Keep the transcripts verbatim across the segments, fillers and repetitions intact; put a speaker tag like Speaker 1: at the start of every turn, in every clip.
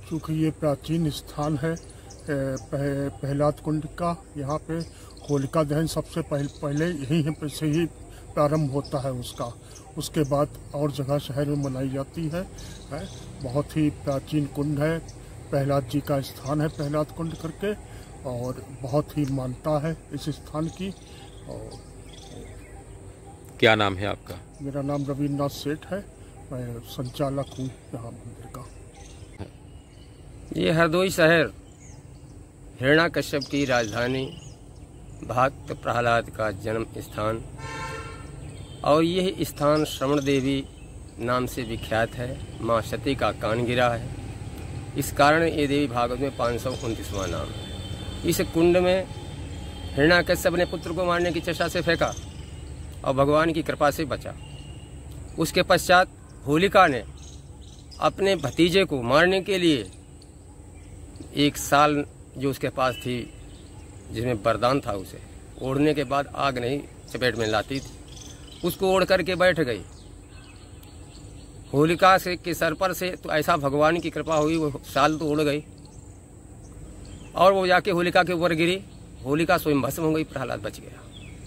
Speaker 1: चूँकि ये प्राचीन स्थान है पह, प्रहलाद कुंड का, यहाँ पे होलिका दहन सबसे पहले पहले यहीं पे से ही प्रारंभ होता है उसका। उसके बाद और जगह शहर में मनाई जाती है, है। बहुत ही प्राचीन कुंड है, प्रहलाद जी का स्थान है प्रहलाद कुंड करके, और बहुत ही मान्यता है इस स्थान की। और
Speaker 2: क्या नाम है आपका?
Speaker 1: मेरा नाम रविन्द्रनाथ सेठ है, मैं संचालक हूँ यहाँ मंदिर का।
Speaker 3: ये हरदोई शहर हिरण्याकश्यप की राजधानी, भक्त प्रहलाद का जन्म स्थान, और यह स्थान श्रवण देवी नाम से विख्यात है। माँ सती का कान गिरा है, इस कारण ये देवी भागवत में पाँच सौ उनतीसवां नाम है। इस कुंड में हिरण्याकश्यप ने पुत्र को मारने की चेष्टा से फेंका और भगवान की कृपा से बचा। उसके पश्चात होलिका ने अपने भतीजे को मारने के लिए एक साल जो उसके पास थी, जिसमें वरदान था, उसे ओढ़ने के बाद आग नहीं चपेट में लाती थी, उसको ओढ़ करके बैठ गई। होलिका से के सर पर से तो ऐसा भगवान की कृपा हुई, वो साल तो उड़ गई और वो जाके होलिका के ऊपर गिरी। होलिका स्वयं भस्म हो गई, प्रहलाद बच गया।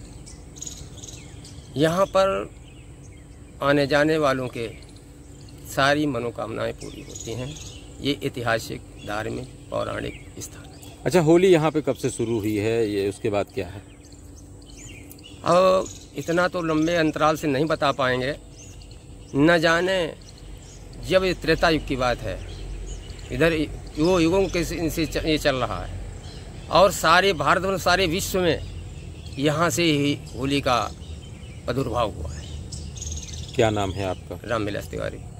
Speaker 3: यहाँ पर आने जाने वालों के सारी मनोकामनाएं पूरी होती हैं। ये ऐतिहासिक, धार्मिक, पौराणिक स्थान है।
Speaker 2: अच्छा, होली यहाँ पे कब से शुरू हुई है, ये उसके बाद क्या है?
Speaker 3: अब इतना तो लंबे अंतराल से नहीं बता पाएंगे, न जाने जब ये त्रेता युग की बात है, इधर युगों युगों के से ये चल रहा है, और सारे भारत में, सारे विश्व में यहाँ से ही होली का प्रादुर्भाव हुआ है।
Speaker 2: क्या नाम है आपका?
Speaker 3: रामविलास तिवारी।